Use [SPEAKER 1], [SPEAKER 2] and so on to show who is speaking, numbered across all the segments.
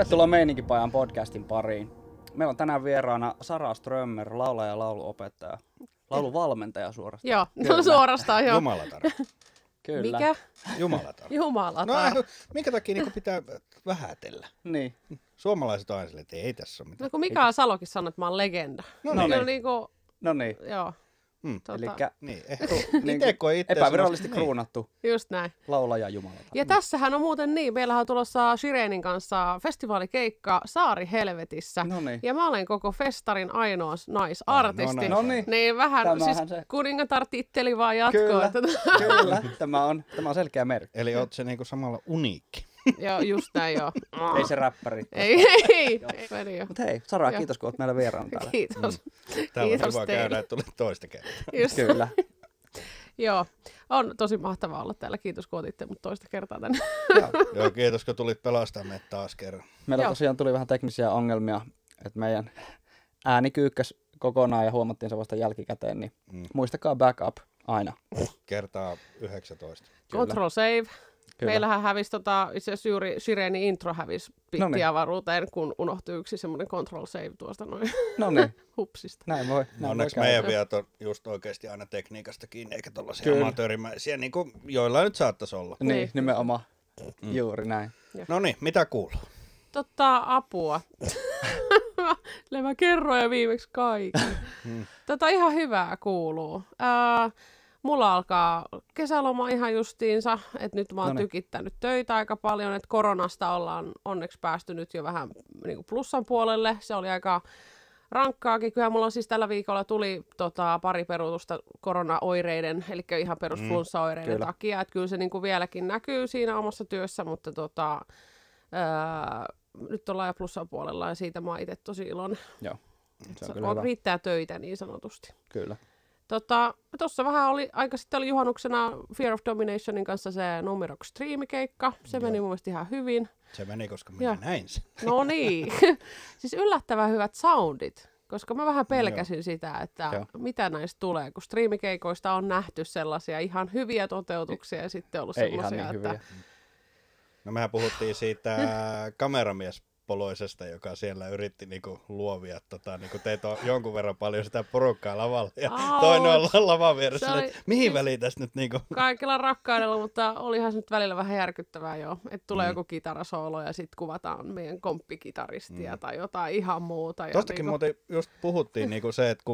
[SPEAKER 1] Tervetuloa Meininkipajan podcastin pariin. Meillä on tänään vieraana Sara Strömmer, laulaja ja lauluopettaja. Lauluvalmentaja suorastaan.
[SPEAKER 2] Joo, no suorastaan joo.
[SPEAKER 3] Jumalatar.
[SPEAKER 1] Kyllä.
[SPEAKER 2] Mikä?
[SPEAKER 3] Jumalatar.
[SPEAKER 2] Jumalatar.
[SPEAKER 3] No, minkä takia niin pitää vähätellä?
[SPEAKER 1] Niin.
[SPEAKER 3] Suomalaiset on aina silleen, että ei tässä ole mitään.
[SPEAKER 2] No kun Mikael Salokin sanoi, että mä oon legenda.
[SPEAKER 3] No
[SPEAKER 2] niin.
[SPEAKER 3] niin.
[SPEAKER 2] Niinku,
[SPEAKER 1] No niin.
[SPEAKER 2] joo.
[SPEAKER 1] Elikkä
[SPEAKER 3] Niin,
[SPEAKER 1] niinku
[SPEAKER 3] itse koe itse
[SPEAKER 1] epävirallisesti
[SPEAKER 3] niin.
[SPEAKER 1] kruunattu
[SPEAKER 2] Just näin.
[SPEAKER 1] laulaja Jumalatar.
[SPEAKER 2] Ja tässähän on muuten niin, meillähän on tulossa Shirenin kanssa festivaalikeikka Saari Helvetissä.
[SPEAKER 1] No niin.
[SPEAKER 2] Ja mä olen koko festarin ainoa naisartisti.
[SPEAKER 1] No niin.
[SPEAKER 2] Niin vähän,
[SPEAKER 1] Tämähän
[SPEAKER 2] siis
[SPEAKER 1] se.
[SPEAKER 2] kuningatar-titteli vaan jatkoa.
[SPEAKER 1] Kyllä,
[SPEAKER 2] Että...
[SPEAKER 1] kyllä. Tämä on selkeä merkki.
[SPEAKER 3] Eli oot se niinku samalla uniikki.
[SPEAKER 2] Joo, just näin joo.
[SPEAKER 1] Ei se räppäri.
[SPEAKER 2] Ei.
[SPEAKER 1] Mutta hei, Sara, kiitos kun oot meillä vieraana täällä.
[SPEAKER 2] Kiitos.
[SPEAKER 3] Täällä on
[SPEAKER 2] Kiitos
[SPEAKER 3] kiva
[SPEAKER 2] teille.
[SPEAKER 3] käydä, että tulit toista kertaa.
[SPEAKER 2] Just.
[SPEAKER 1] Kyllä.
[SPEAKER 2] Joo, on tosi mahtavaa olla täällä. Kiitos, kun otitte mut toista kertaa tänne.
[SPEAKER 3] Joo, kiitos kun tulit pelastamaan meitä taas kerran.
[SPEAKER 1] Meillä
[SPEAKER 2] Joo.
[SPEAKER 1] tosiaan tuli vähän teknisiä ongelmia, että meidän ääni kyykkäs kokonaan ja huomattiin se vasta jälkikäteen, niin muistakaa backup aina.
[SPEAKER 3] Kertaa 19.
[SPEAKER 2] Control save.
[SPEAKER 1] Kyllä.
[SPEAKER 2] Meillähän hävisi itse asiassa juuri Shirenin intro hävisi
[SPEAKER 1] Noniin.
[SPEAKER 2] pittiavaruuteen, kun unohtui yksi semmoinen control save tuosta noin
[SPEAKER 1] No niin,
[SPEAKER 2] hupsista.
[SPEAKER 1] näin voi.
[SPEAKER 3] Onneksi
[SPEAKER 1] käydä.
[SPEAKER 3] meidän viat on just oikeasti aina tekniikasta kiinni, eikä tollaisia
[SPEAKER 1] Kyllä.
[SPEAKER 3] amatöörimäisiä, niin kuin joillain nyt saattaisi olla.
[SPEAKER 1] Niin,
[SPEAKER 2] Niin.
[SPEAKER 1] nimenomaan. Juuri näin.
[SPEAKER 3] No niin, mitä kuuluu?
[SPEAKER 2] Apua. Mä kerroin jo viimeksi kaiken. Ihan hyvää kuuluu. Mulla alkaa kesäloma ihan justiinsa, että nyt mä oon
[SPEAKER 1] Noniin.
[SPEAKER 2] tykittänyt töitä aika paljon, että koronasta ollaan onneksi päästy nyt jo vähän niin kuin plussan puolelle. Se oli aika rankkaakin. Kyllähän mulla siis tällä viikolla tuli pari peruutusta koronaoireiden, eli ihan perus flunssaoireiden
[SPEAKER 1] Kyllä.
[SPEAKER 2] takia. Että kyllä se niin kuin vieläkin näkyy siinä omassa työssä, mutta nyt ollaan jo plussan puolella ja siitä mä oon itse tosi iloinen.
[SPEAKER 1] Joo, se on kyllä hyvä.
[SPEAKER 2] Riittää töitä niin sanotusti.
[SPEAKER 1] Kyllä.
[SPEAKER 2] Tuossa vähän aika sitten oli juhannuksena Fear of Dominationin kanssa se Numerok striimikeikka. Se meni mun mielestä ihan hyvin.
[SPEAKER 3] Se meni, koska
[SPEAKER 2] Joo.
[SPEAKER 3] minä näin sen.
[SPEAKER 2] No niin. Siis yllättävän hyvät soundit. Koska mä vähän pelkäsin sitä, että
[SPEAKER 1] Joo.
[SPEAKER 2] mitä näistä tulee, kun striimikeikoista on nähty sellaisia ihan hyviä toteutuksia ja sitten ollut
[SPEAKER 1] Ei ihan
[SPEAKER 2] sellaisia,
[SPEAKER 1] niin
[SPEAKER 2] että...
[SPEAKER 1] hyviä.
[SPEAKER 3] No mehän puhuttiin siitä kameramiespoloisesta, joka siellä yritti niinku luovia, niinku teitä on jonkun verran paljon sitä porukkaa lavalla ja toinen on lavan vieressä,
[SPEAKER 2] Se oli-
[SPEAKER 3] että mihin väliin tässä nyt niinku...
[SPEAKER 2] Kaikilla rakkaudella, mutta olihan se nyt välillä vähän järkyttävää jo, että tulee joku kitarasoolo ja sitten kuvataan meidän komppikitaristia tai jotain ihan muuta. Ja
[SPEAKER 3] Tostakin muuten just puhuttiin niinku se, että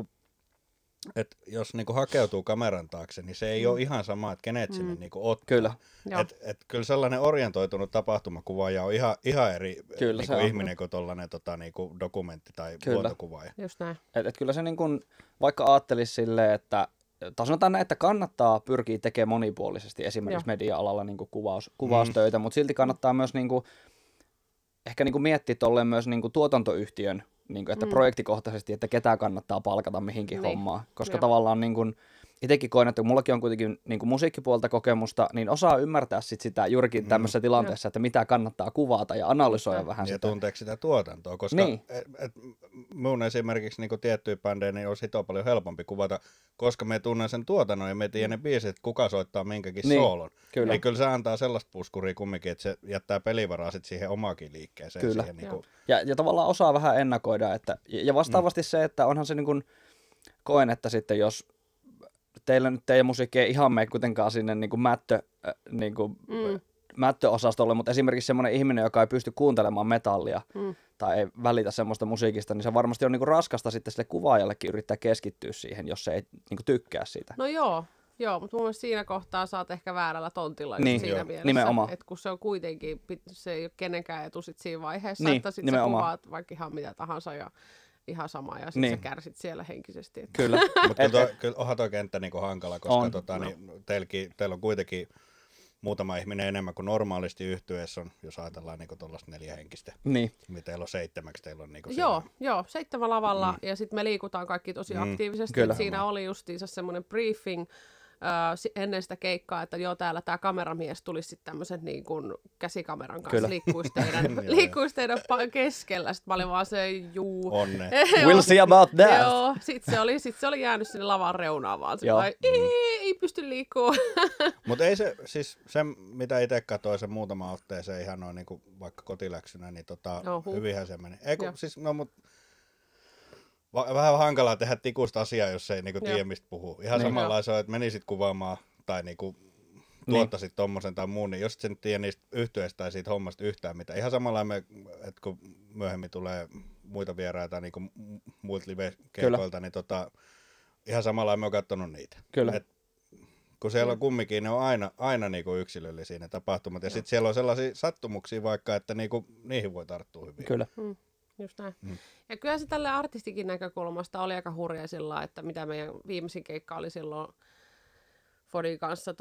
[SPEAKER 3] jos niinku hakeutuu kameran taakse, niin se ei ole ihan sama, että kenet sinne niinku ottaa.
[SPEAKER 1] Kyllä.
[SPEAKER 2] Joo.
[SPEAKER 3] Kyllä sellainen orientoitunut tapahtumakuvaaja on ihan eri
[SPEAKER 1] Kyllä
[SPEAKER 3] niinku
[SPEAKER 1] se on.
[SPEAKER 3] ihminen kuin tollainen niinku dokumentti- tai
[SPEAKER 1] Kyllä.
[SPEAKER 3] luontokuvaaja.
[SPEAKER 2] Just näin.
[SPEAKER 1] Et kyllä se niin kun, vaikka ajattelisi silleen, että tai sanotaan näin, että kannattaa pyrkiä tekemään monipuolisesti esimerkiksi media-alalla niin kuvaustöitä, mutta silti kannattaa myös niin kuin, ehkä niin kuin miettiä tolleen myös niin kuin tuotantoyhtiön, niin kuin, että projektikohtaisesti, että ketä kannattaa palkata mihinkin hommaan. Koska tavallaan niin kuin, itsekin koen, että kun mullakin on kuitenkin niin kuin musiikkipuolta kokemusta, niin osaa ymmärtää sitä juurikin tämmöisessä tilanteessa, että mitä kannattaa kuvata ja analysoida vähän
[SPEAKER 3] Ja
[SPEAKER 1] sitä.
[SPEAKER 3] tunteeko sitä tuotantoa, koska
[SPEAKER 1] Niin.
[SPEAKER 3] mun esimerkiksi niin tiettyjä bändejä niin olisi hito paljon helpompi kuvata, koska me tunnen sen tuotannon ja me tiedän ne biisit, että kuka soittaa minkäkin
[SPEAKER 1] Niin,
[SPEAKER 3] soolon.
[SPEAKER 1] kyllä.
[SPEAKER 3] Niin kyllä se antaa sellaista puskuria kumminkin, että se jättää pelivaraa sit siihen omaakin liikkeeseen.
[SPEAKER 1] Kyllä.
[SPEAKER 3] Siihen, niin kuin,
[SPEAKER 1] Ja tavallaan osaa vähän ennakoida, että, ja vastaavasti se, että onhan se niin kuin, koen, että sitten jos teillä nyt teidän musiikki ei ihan mene kuitenkaan sinne niin kuin mättöosastolle, mutta esimerkiksi semmoinen ihminen, joka ei pysty kuuntelemaan metallia tai ei välitä semmoista musiikista, niin se varmasti on niin kuin raskasta sitten sille kuvaajallekin yrittää keskittyä siihen, jos se ei niin kuin tykkää siitä.
[SPEAKER 2] No joo, mutta mun mielestä siinä kohtaa sä oot ehkä väärällä tontilla
[SPEAKER 1] Niin,
[SPEAKER 2] siinä
[SPEAKER 1] joo,
[SPEAKER 2] mielessä,
[SPEAKER 1] nimenomaan.
[SPEAKER 2] että kun se on kuitenkin, se ei ole kenenkään etu sit siinä vaiheessa,
[SPEAKER 1] Niin,
[SPEAKER 2] että sit sä
[SPEAKER 1] nimenomaan.
[SPEAKER 2] kuvaat vaikka ihan mitä tahansa ja ihan sama ja sit
[SPEAKER 1] Niin.
[SPEAKER 2] sä kärsit siellä henkisesti. Että...
[SPEAKER 1] Kyllä.
[SPEAKER 3] mutta kyllä onhan toi kenttä niin kuin hankala, koska
[SPEAKER 1] On.
[SPEAKER 3] niin, teillä on kuitenkin muutama ihminen enemmän kuin normaalisti yhtyeessä on, jos ajatellaan niin tuollaista 4 henkistä.
[SPEAKER 1] Niin,
[SPEAKER 3] Mitä teillä on 7, teillä on niin kuin
[SPEAKER 2] Joo, 7 lavalla ja sitten me liikutaan kaikki tosi aktiivisesti.
[SPEAKER 1] Kyllä.
[SPEAKER 2] Siinä oli justiinsa semmoinen briefing ennen sitä keikkaa, että joo, täällä tämä kameramies tulisi sitten tämmöisen niin kuin käsikameran kanssa
[SPEAKER 1] Kyllä.
[SPEAKER 2] liikkuisi teidän keskellä. Sitten mä olin vaan se,
[SPEAKER 3] Onne.
[SPEAKER 1] We'll see about that.
[SPEAKER 2] Joo, sitten se oli jäänyt sinne lavan reunaan vaan. Ei pysty liikkuu.
[SPEAKER 3] Mutta ei se, siis se mitä itse katsoin sen muutama otteeseen ihan noin niinku vaikka kotiläksynä, niin hyvinhän se meni. Vähän hankalaa tehdä tikusta asiaa, jos ei niinku tiedä mistä puhuu. Ihan
[SPEAKER 1] Niin.
[SPEAKER 3] samalla se on, että menisit kuvaamaan tai niinku tuottaisit tommosen tai muun, niin jos et sen tiedä niistä yhtyeistä tai siitä hommasta yhtään mitään. Ihan samalla että kun myöhemmin tulee muita vieraita niinku muilta live-keikoilta, niin ihan samalla me oon katsonut niitä.
[SPEAKER 1] Kyllä.
[SPEAKER 3] Kun siellä on kumminkin, ne on aina niinku yksilöllisiä ne tapahtumat. Ja sitten siellä on sellaisia sattumuksia vaikka, että niinku, niihin voi tarttua hyvin.
[SPEAKER 1] Kyllä.
[SPEAKER 2] Just näin. Ja kyllä se tälle artistikin näkökulmasta oli aika hurja sillä, että mitä meidän viimeisin keikka oli silloin Fodin kanssa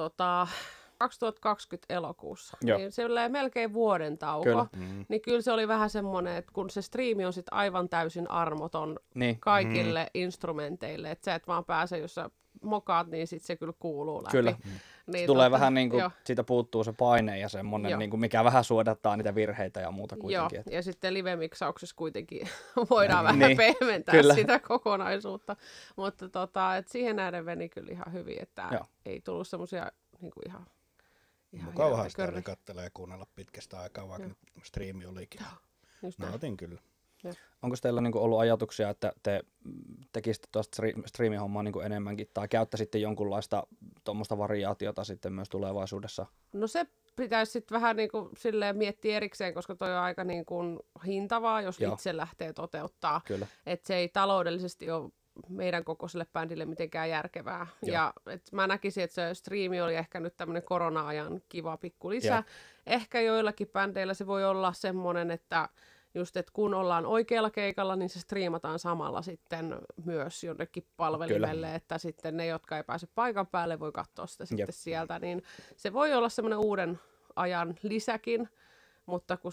[SPEAKER 2] 2020 elokuussa. Niin se oli melkein vuoden tauko.
[SPEAKER 1] Kyllä.
[SPEAKER 2] Niin kyllä se oli vähän semmoinen, että kun se striimi on sit aivan täysin armoton kaikille instrumenteille, että sä et vaan pääse, jos sä mokaat, niin sit se kyllä kuuluu läpi.
[SPEAKER 1] Kyllä.
[SPEAKER 2] Niin
[SPEAKER 1] tulee vähän niin kuin, siitä puuttuu se paine ja semmoinen, niin kuin, mikä vähän suodattaa niitä virheitä ja muuta kuitenkin.
[SPEAKER 2] Joo, ja sitten live-miksauksessa kuitenkin voidaan vähän pehmentää sitä kokonaisuutta. Mutta et siihen nähden meni kyllä ihan hyvin, että ei tullut semmoisia niin kuin ihan
[SPEAKER 3] mukavahan sitä oli katsella ja kuunnella pitkästä aikaa, vaikka nyt striimi olikin. Nautin kyllä.
[SPEAKER 1] Onko teillä niin kuin ollut ajatuksia, että te tekisitte tuosta striimihommaa niin kuin enemmänkin tai käyttäisitte jonkunlaista tuommoista variaatiota sitten myös tulevaisuudessa?
[SPEAKER 2] No se pitäisi sitten vähän niin kuin silleen miettiä erikseen, koska toi on aika niin kuin hintavaa, jos itse lähtee toteuttaa. Että se ei taloudellisesti ole meidän kokoiselle bändille mitenkään järkevää. Ja mä näkisin, että se striimi oli ehkä nyt tämmöinen korona-ajan kiva pikku lisä. Ehkä joillakin bändeillä se voi olla semmoinen, että just, että kun ollaan oikealla keikalla, niin se striimataan samalla sitten myös jonnekin palvelimelle, että sitten ne, jotka ei pääse paikan päälle, voi katsoa sitä sitten sieltä. Niin se voi olla semmoinen uuden ajan lisäkin, mutta kun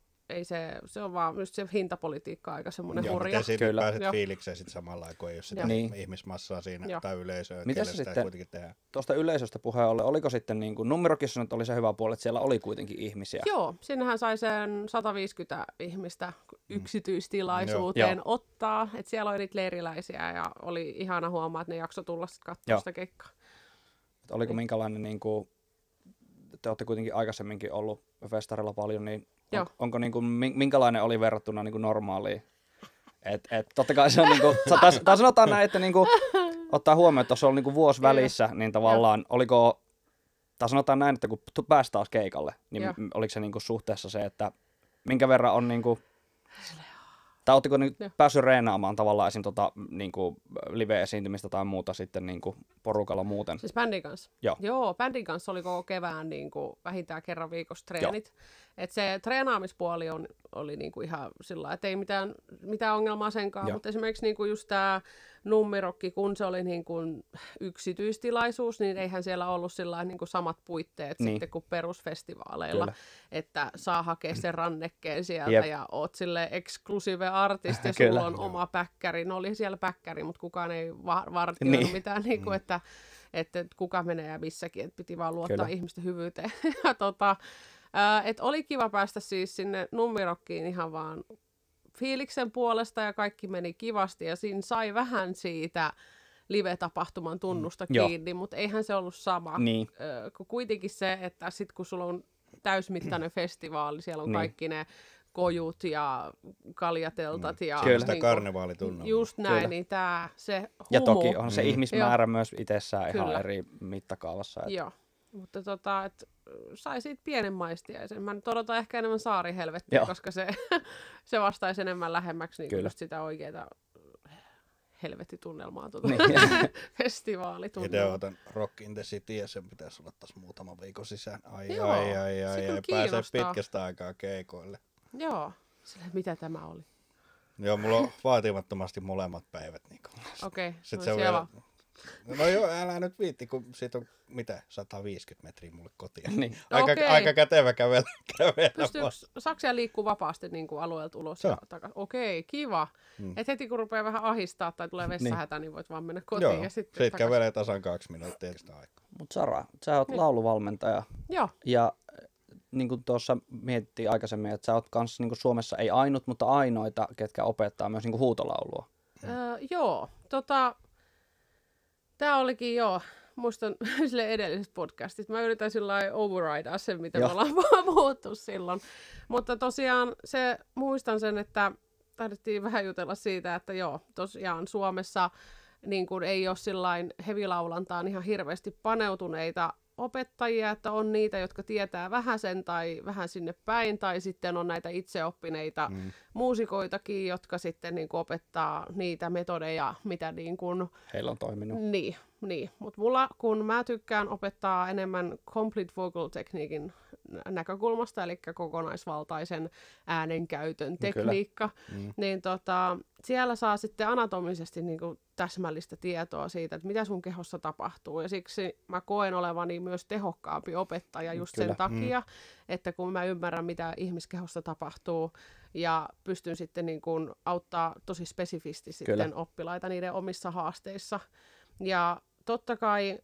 [SPEAKER 2] se on vaan just se hintapolitiikka aika semmoinen hurja.
[SPEAKER 3] Ja sitten pääset fiilikseen sit samalla, kun ei ole sitä ihmismassaa siinä tai yleisöä, kelle sitä kuitenkin tehdään.
[SPEAKER 1] Tuosta yleisöstä puheen ollen, oliko sitten niin kuin numerokissa nyt oli se hyvä puoli, että siellä oli kuitenkin ihmisiä?
[SPEAKER 2] Joo, sinnehän sai sen 150 ihmistä yksityistilaisuuteen ottaa, että siellä oli niitä leiriläisiä ja oli ihana huomaa, että ne jakso tulla sitten katsoa sitä keikkaa.
[SPEAKER 1] Oliko minkälainen, niin kuin, te olette kuitenkin aikaisemminkin ollut festarilla paljon, niin onko niin kuin, minkälainen oli verrattuna niin kuin normaaliin? Totta kai se on, niin kuin, tai sanotaan näin, että niin kuin, ottaa huomioon, että tuossa on niin kuin vuosi välissä, niin tavallaan oliko, tai sanotaan näin, että kun pääsi taas keikalle, niin oliko se niin kuin suhteessa se, että minkä verran on niin kuin, tai ootteko nyt päässyt reenaamaan tavallaan esim. Niin kuin live-esiintymistä tai muuta sitten niin kuin porukalla muuten? Siis
[SPEAKER 2] bändin kanssa? Joo, bändin kanssa oli koko kevään niin kuin vähintään kerran viikossa treenit. Et se treenaamispuoli oli niin kuin ihan sillä, että ei mitään ongelmaa senkaan, mutta esimerkiksi niin kuin just tämä Nummirokki, kun se oli niin kuin yksityistilaisuus, niin eihän siellä ollut sillä niin kuin samat puitteet sitten kuin perusfestivaaleilla, että saa hakea sen rannekkeen sieltä ja oot silleen exclusive artist ja sulla on oma päkkäri. No oli siellä päkkäri, mutta kukaan ei vartioinut mitään, niin kuin, että kuka menee ja missäkin, että piti vaan luottaa ihmisten hyvyyteen. Et oli kiva päästä siis sinne Nummirokkiin ihan vaan fiiliksen puolesta ja kaikki meni kivasti ja siinä sai vähän siitä live-tapahtuman tunnusta kiinni, mutta eihän se ollut sama. Kun kuitenkin se, että sit kun sulla on täysmittainen festivaali, siellä on kaikki ne kojut ja kaljateltat ja
[SPEAKER 3] sitä karnevaalitunnelmaa.
[SPEAKER 2] Just näin, niin se humu.
[SPEAKER 1] Ja toki on se ihmismäärä myös itsessään ihan eri mittakaavassa.
[SPEAKER 2] Joo, mutta sai siitä pienen maistiaisen. Mä nyt odotan ehkä enemmän saarihelvettiä, koska se vastaisi enemmän lähemmäksi niin just sitä oikeaa helvettitunnelmaa festivaalitunnelmaa.
[SPEAKER 3] Itse otan Rock in the City ja sen pitäisi olla taas muutaman viikon sisään. Ai, pääsee pitkästä aikaa keikoille.
[SPEAKER 2] Joo, sille mitä tämä oli?
[SPEAKER 3] Joo, mulla on vaatimattomasti molemmat päivät. Niin
[SPEAKER 2] Okei,
[SPEAKER 3] sitten se on vielä No joo, älä nyt viitti, kun siitä on mitä, 150 metriä mulle kotiin.
[SPEAKER 1] Niin.
[SPEAKER 3] Aika kätevä kävellä.
[SPEAKER 2] Pystyykö saksia liikkuu vapaasti niin kuin alueelta ulos ja takaisin? Okei, kiva. Et heti kun rupeaa vähän ahistaa tai tulee vessahätä, niin voit vaan mennä kotiin.
[SPEAKER 3] Joo,
[SPEAKER 2] ja sitten
[SPEAKER 3] siitä kävelee tasan 2 minuuttia aikaa.
[SPEAKER 1] Mutta Sara, sä oot lauluvalmentaja.
[SPEAKER 2] Joo.
[SPEAKER 1] Ja niin kuin tuossa mietittiin aikaisemmin, että sä oot kanssa niin kuin Suomessa ei ainut, mutta ainoita, ketkä opettaa myös niin kuin huutolaulua.
[SPEAKER 2] Joo, tää olikin muistan sille edellisestä podcastista. Mä yritän sillä overridea sen, mitä me ollaan puhuttu silloin. Mutta tosiaan muistan sen, että taidettiin vähän jutella siitä, että tosiaan Suomessa niin kun ei ole sillain hevilaulantaan ihan hirveästi paneutuneita opettajia, että on niitä, jotka tietää vähän sen tai vähän sinne päin, tai sitten on näitä itseoppineita muusikoitakin, jotka sitten niin kuin opettaa niitä metodeja, mitä niin kuin
[SPEAKER 1] heillä on toiminut.
[SPEAKER 2] Niin. Mutta mulla, kun mä tykkään opettaa enemmän complete vocal tekniikin näkökulmasta, eli kokonaisvaltaisen äänenkäytön tekniikka, niin siellä saa sitten anatomisesti niin kuin täsmällistä tietoa siitä, että mitä sun kehossa tapahtuu. Ja siksi mä koen olevani myös tehokkaampi opettaja just sen takia, että kun mä ymmärrän, mitä ihmiskehossa tapahtuu, ja pystyn sitten niin kuin auttaa tosi spesifisti sitten oppilaita niiden omissa haasteissa. Ja totta kai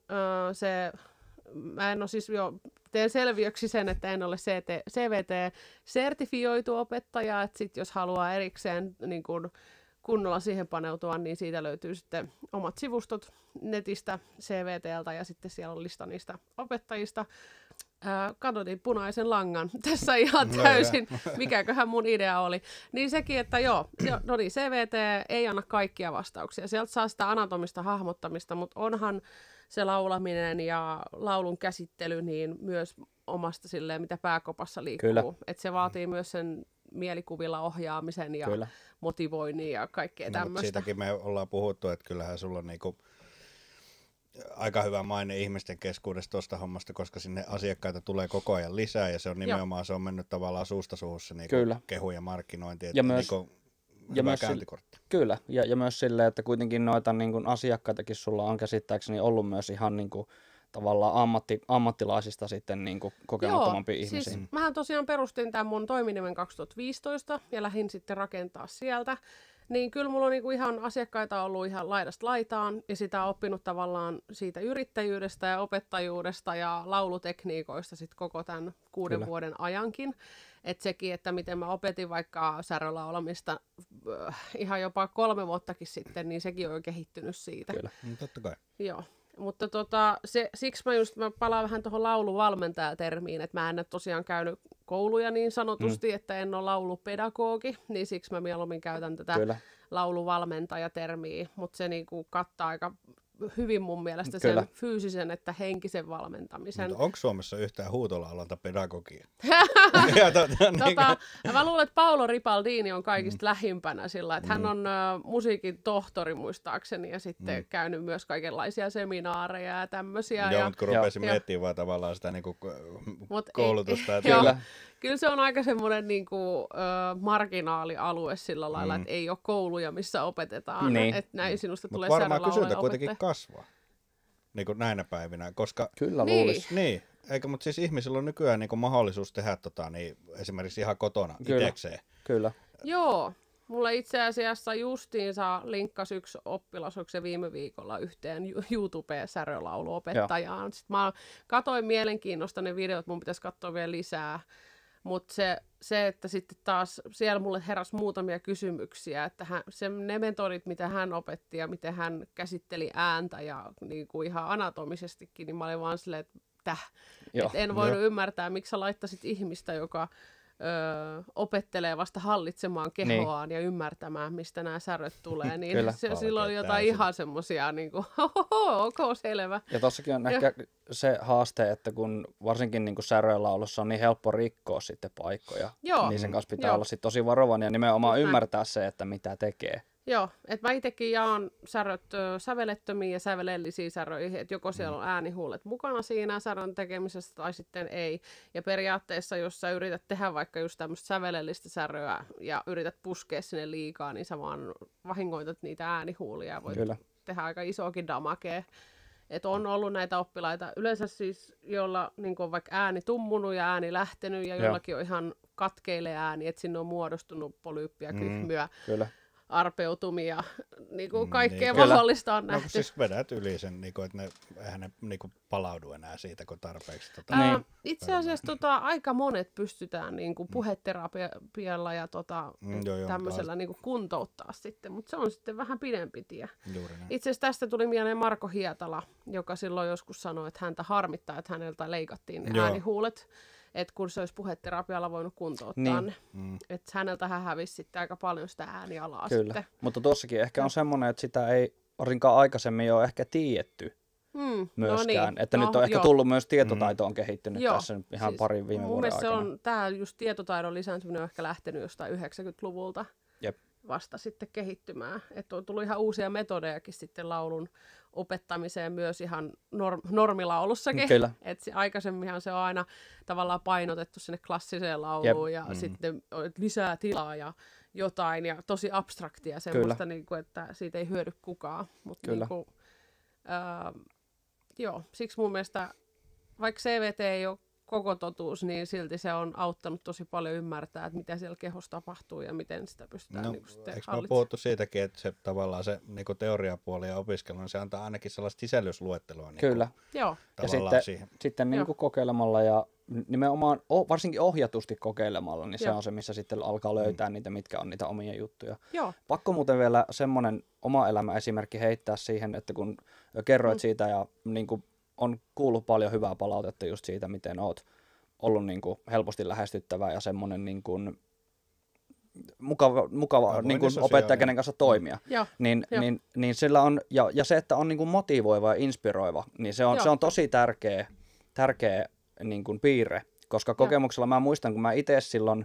[SPEAKER 2] mä en ole siis teen selviöksi sen, että en ole CVT-sertifioitu opettaja, että sit jos haluaa erikseen niin kun kunnolla siihen paneutua, niin siitä löytyy sitten omat sivustot netistä CVT:ltä ja sitten siellä on lista niistä opettajista. Kadotin punaisen langan tässä ihan täysin, mikäköhän mun idea oli. Niin sekin, että CVT ei anna kaikkia vastauksia. Sieltä saa sitä anatomista hahmottamista, mutta onhan se laulaminen ja laulun käsittely niin myös omasta silleen, mitä pääkopassa liikkuu. Että se vaatii myös sen mielikuvilla ohjaamisen ja motivoinnin ja kaikkea tämmöistä.
[SPEAKER 3] Siitäkin me ollaan puhuttu, että kyllähän sulla on niinku aika hyvä maine ihmisten keskuudessa tuosta hommasta, koska sinne asiakkaita tulee koko ajan lisää ja se on nimenomaan se on mennyt tavallaan suusta suuhun se niinku kehu ja markkinointi.
[SPEAKER 1] Ja myös,
[SPEAKER 3] hyvä käyntikortti.
[SPEAKER 1] Kyllä, ja myös silleen, että kuitenkin noita niin kuin asiakkaitakin sulla on käsittääkseni ollut myös ihan niin kuin, tavallaan ammattilaisista sitten niin kuin kokemattomampi ihmisiä.
[SPEAKER 2] Siis mähän tosiaan perustin tämän mun toiminimen 2015 ja lähdin sitten rakentaa sieltä. Niin kyllä mulla on niinku ihan asiakkaita ollut ihan laidasta laitaan ja sitä on oppinut tavallaan siitä yrittäjyydestä ja opettajuudesta ja laulutekniikoista sit koko tämän 6 vuoden ajankin. Että sekin, että miten mä opetin vaikka särölaulamista ihan jopa 3 vuottakin sitten, niin sekin on jo kehittynyt siitä.
[SPEAKER 3] Kyllä, totta kai.
[SPEAKER 2] Joo. Mutta siksi mä palaan vähän tuohon lauluvalmentajatermiin, että mä en ole tosiaan käynyt kouluja niin sanotusti, että en ole laulupedagogi, niin siksi mä mieluummin käytän tätä lauluvalmentajatermiä, mutta se niinku kattaa aika hyvin mun mielestä sen fyysisen että henkisen valmentamisen.
[SPEAKER 3] Mutta onko Suomessa yhtään huutolaulalta pedagogia?
[SPEAKER 2] Mä luulen, että Paolo Ripaldini on kaikista lähimpänä sillä, että hän on musiikin tohtori muistaakseni ja sitten käynyt myös kaikenlaisia seminaareja ja tämmöisiä.
[SPEAKER 3] Joo, mutta kun rupesin miettimään vaan tavallaan sitä niinku koulutusta.
[SPEAKER 2] Kyllä se on aika semmoinen niinku, marginaalialue sillä lailla, että ei ole kouluja, missä opetetaan. Että näin sinusta tulee
[SPEAKER 3] varmaan kysyntä kuitenkin kasvaa niin kuin näinä päivinä, koska
[SPEAKER 1] kyllä luulisi.
[SPEAKER 3] Niin, eikä, mutta siis ihmisillä on nykyään niin mahdollisuus tehdä niin esimerkiksi ihan kotona itsekseen.
[SPEAKER 1] Kyllä.
[SPEAKER 2] Joo. Mulle itse asiassa justiinsa linkkasi yksi oppilas, onko se viime viikolla yhteen YouTube-särölauluopettajaan. Sitten mä katoin mielenkiinnosta ne videot, mun pitäisi katsoa vielä lisää. Mutta se, että sitten taas siellä mulle heräsi muutamia kysymyksiä, että ne metodit, mitä hän opetti ja miten hän käsitteli ääntä ja niin kuin ihan anatomisestikin, niin mä olin vaan silleen, että en voinut ymmärtää, miksi sä laittaisit ihmistä, joka opettelee vasta hallitsemaan kehoaan ja ymmärtämään, mistä nämä säröt tulee, niin silloin oli jotain ihan semmoisia, niin kuin, selvä.
[SPEAKER 1] Ja tossakin on ehkä se haaste, että kun varsinkin niin särölaulussa on niin helppo rikkoa sitten paikkoja, niin sen kanssa pitää olla sitten tosi varovainen ja nimenomaan ymmärtää se, että mitä tekee.
[SPEAKER 2] Joo, että mä itsekin jaan säröt sävelettömiin ja sävelellisiin säröihin, että joko siellä on äänihuulet mukana siinä särön tekemisessä tai sitten ei. Ja periaatteessa, jos sä yrität tehdä vaikka just tämmöistä sävelellistä säröä ja yrität puskea sinne liikaa, niin sä vaan vahingoitat niitä äänihuulia ja voit tehdä aika isoakin damakea. Että on ollut näitä oppilaita, yleensä siis, joilla niin on vaikka ääni tummunut ja ääni lähtenyt, ja jollakin on ihan katkeille ääni, että sinne on muodostunut polyyppiä, kyhmyä, arpeutumia, niin kuin kaikkea mahdollista on nähty.
[SPEAKER 3] No, siis vedät yli sen, niin kuin, että eihän ne niin kuin palaudu enää siitä, kun tarpeeksi.
[SPEAKER 2] Itse asiassa aika monet pystytään niin kuin puheterapialla ja tämmöisellä niin kuin kuntouttaa sitten, mutta se on sitten vähän pidempi tie. Itse asiassa tästä tuli mieleen Marko Hietala, joka silloin joskus sanoi, että häntä harmittaa, että häneltä leikattiin ne äänihuulet. Että kun se olisi puheterapialla voinut kuntouttaa ne. Että häneltä hän hävisi sitten aika paljon sitä äänialaa.
[SPEAKER 1] Kyllä,
[SPEAKER 2] sitten.
[SPEAKER 1] mutta tuossakin ehkä on semmoinen, että sitä ei varsinkaan aikaisemmin ole ehkä tiedetty myöskään. Että nyt on ehkä tullut myös tietotaito on kehittynyt tässä nyt ihan parin viime vuoden aikana.
[SPEAKER 2] Tämä just tietotaidon lisääntyminen on ehkä lähtenyt jostain 90-luvulta vasta sitten kehittymään. Että on tullut ihan uusia metodejakin sitten laulun opettamiseen myös ihan normilaulussakin. Että aikaisemminhan se on aina tavallaan painotettu sinne klassiseen lauluun ja sitten lisää tilaa ja jotain ja tosi abstraktia semmoista, niin kuin, että siitä ei hyödy kukaan. Mutta niin kuin, siksi mun mielestä, vaikka CVT ei ole koko totuus, niin silti se on auttanut tosi paljon ymmärtää, että mitä siellä kehossa tapahtuu ja miten sitä pystytään niin sitten
[SPEAKER 3] hallitsemaan. Eikö me puhuttu siitäkin, että se tavallaan se niin teoriapuoli ja opiskelu, niin se antaa ainakin sellaista sisällysluettelua. Niin
[SPEAKER 1] Kyllä.
[SPEAKER 2] Joo.
[SPEAKER 1] Ja sitten niin kuin kokeilemalla ja nimenomaan varsinkin ohjatusti kokeilemalla, niin se on se, missä sitten alkaa löytää niitä, mitkä on niitä omia juttuja.
[SPEAKER 2] Joo.
[SPEAKER 1] Pakko muuten vielä semmoinen oma elämä esimerkki heittää siihen, että kun kerroit siitä ja niin kuin on kuullut paljon hyvää palautetta just siitä, miten oot ollut niin kuin helposti lähestyttävä ja semmoinen niin kuin mukava niin kuin opettaja, kenen kanssa toimia. Niin sillä on, ja se, että on niin kuin motivoiva ja inspiroiva, niin se on tosi tärkeä niin kuin piirre, koska kokemuksella mä muistan, kun mä itse silloin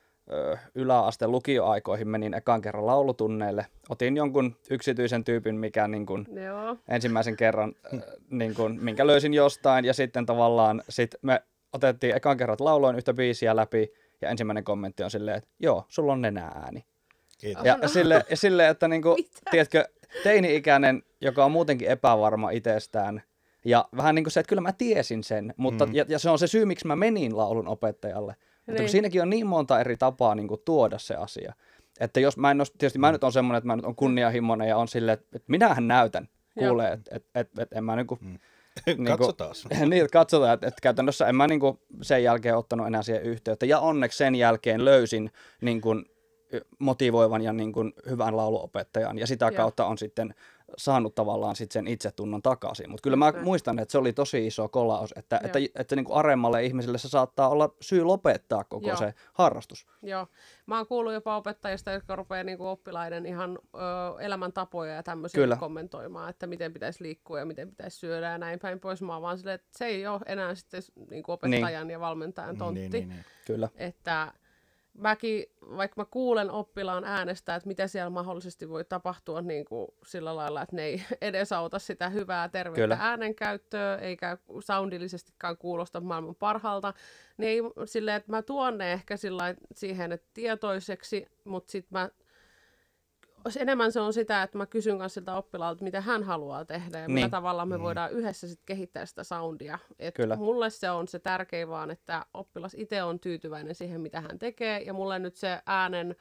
[SPEAKER 1] yläasteen lukioaikoihin menin ekan kerran laulutunneille. Otin jonkun yksityisen tyypin, mikä niin kuin ensimmäisen kerran, niin kuin, minkä löysin jostain, ja sitten tavallaan me otettiin ekan kerran, että lauloin yhtä biisiä läpi, ja ensimmäinen kommentti on silleen, että joo, sulla on nenä-ääni.
[SPEAKER 3] Kiitos.
[SPEAKER 1] Ja silleen, että niin kuin, tiedätkö, teini-ikäinen, joka on muutenkin epävarma itsestään, ja vähän niin kuin se, että kyllä mä tiesin sen, mutta, ja se on se syy, miksi mä menin laulun opettajalle. Mutta siinäkin on niin monta eri tapaa niin kuin tuoda se asia. Että jos mä nyt on semmoinen, että mä nyt on kunnianhimoinen ja on silleen, että minähän näytän, kuulee, että en mä niinku...
[SPEAKER 3] Katsotaan.
[SPEAKER 1] Niin, katsotaan, että käytännössä en mä niinku sen jälkeen ottanut enää siihen yhteyttä. Ja onneksi sen jälkeen löysin niinku motivoivan ja niinku hyvän lauluopettajan. Ja sitä kautta on sitten saanut tavallaan sit sen itsetunnon takaisin. Mutta kyllä mä muistan, että se oli tosi iso kolaus, että niinku aremmalle ihmiselle se saattaa olla syy lopettaa koko se harrastus.
[SPEAKER 2] Joo. Mä oon kuullut jopa opettajista, jotka rupeaa niinku oppilaiden ihan elämäntapoja ja tämmöisiä kommentoimaan, että miten pitäisi liikkua ja miten pitäisi syödä ja näin päin pois. Mä oon vaan silleen, että se ei ole enää sitten niinku opettajan ja valmentajan tontti.
[SPEAKER 1] Niin. Kyllä.
[SPEAKER 2] Että mäkin, vaikka mä kuulen oppilaan äänestä, että mitä siellä mahdollisesti voi tapahtua niin kuin sillä lailla, että ne ei edesauta sitä hyvää tervettä äänenkäyttöä, eikä soundillisestikaan kuulosta maailman parhaalta, niin ei silleen, että mä tuon ne ehkä siihen, että tietoiseksi, mutta sitten enemmän se on sitä, että mä kysyn kanssa siltä oppilaalta, mitä hän haluaa tehdä ja millä tavalla me voidaan yhdessä sit kehittää sitä soundia. Mulle se on se tärkein vaan, että oppilas itse on tyytyväinen siihen, mitä hän tekee, ja mulle nyt se äänen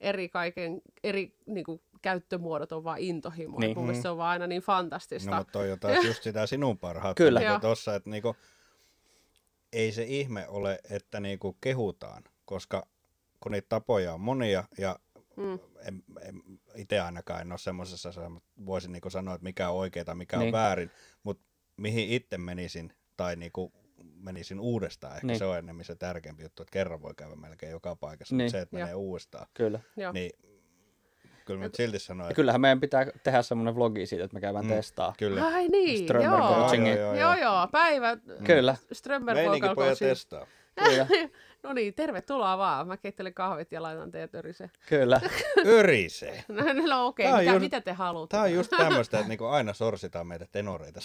[SPEAKER 2] eri niinku, käyttömuodot on vaan intohimo. Mun mielestä se on vaan aina niin fantastista.
[SPEAKER 3] No, mutta toi on taas just sitä sinun parhautta. Kyllä. Tossa, että niinku, ei se ihme ole, että niinku kehutaan, koska kun niitä tapoja on monia ja itse ainakaan en ole semmoisessa, voisin niinku sanoa, että mikä on oikeaa, mikä on väärin, mutta mihin itse menisin tai niinku menisin uudestaan, ehkä se on enemmän se tärkeämpi juttu, että kerran voi käydä melkein joka paikassa, mutta se, että menee uudestaan, niin kyllä mä silti sanoin, että...
[SPEAKER 1] Kyllähän meidän pitää tehdä semmoinen vlogi siitä, että me käydään testaa.
[SPEAKER 3] Kyllä.
[SPEAKER 2] Ai niin,
[SPEAKER 1] Strömberg coachingin.
[SPEAKER 2] Joo, päivä.
[SPEAKER 1] Kyllä.
[SPEAKER 2] Strömberg vocal
[SPEAKER 3] coaching. Testaa.
[SPEAKER 2] No niin, tervetuloa vaan. Mä keittelen kahvit ja laitan teidät öriseen.
[SPEAKER 1] Kyllä.
[SPEAKER 3] Öriseen?
[SPEAKER 2] No okei, mitä te haluatte?
[SPEAKER 3] Tää on just tämmöistä, että niinku aina sorsitaan meitä tenoreita.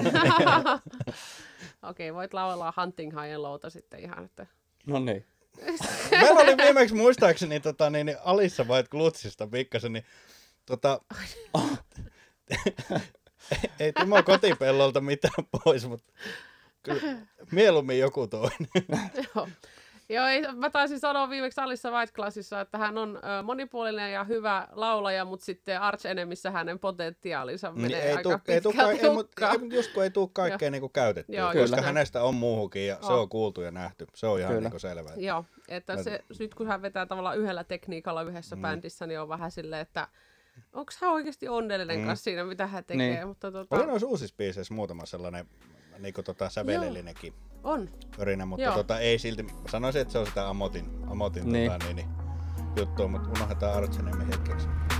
[SPEAKER 2] Okei, voit laulaa Hunting High and Lowta sitten ihan. Että...
[SPEAKER 1] No niin.
[SPEAKER 3] Meillä oli viimeksi muistaakseni Alissa vai Klutsista pikkasen, niin ei Timo kotipellolta mitään pois, mutta kyllä mieluummin joku toinen.
[SPEAKER 2] Joo, mä taisin sanoa viimeksi Alissa White Classissa, että hän on monipuolinen ja hyvä laulaja, mutta sitten Arch Enemyssä hänen potentiaalinsa menee aika pitkälti hukkaan.
[SPEAKER 3] Just kun ei tule kaikkea niinku käytettyä, koska hänestä on muuhunkin ja se on kuultu ja nähty. Se on ihan niinku selvä.
[SPEAKER 2] Joo, että nyt kun hän vetää tavallaan yhdellä tekniikalla yhdessä bändissä, niin on vähän silleen, että onko hän oikeasti onnellinen kanssa siinä, mitä hän tekee.
[SPEAKER 1] Niin.
[SPEAKER 2] Mutta
[SPEAKER 3] oli noissa uusissa biiseissä muutama sellainen niinku sävelellinenkin.
[SPEAKER 2] On.
[SPEAKER 3] Örinä, mutta ei silti, sanoisin, että se on sitä Amotin niin juttua, mutta unohdetaan Arch Enemy hetkeksi.